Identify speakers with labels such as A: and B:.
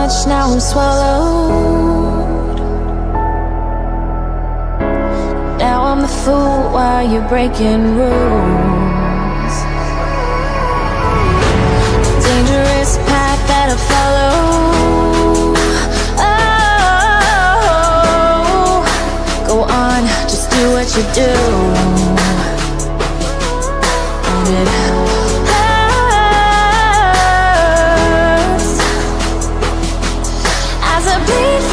A: much, now I'm swallowed. Now I'm the fool while you're breaking rules. Dangerous path that I follow. Oh, go on, just do what you do. And it hurts as I bleed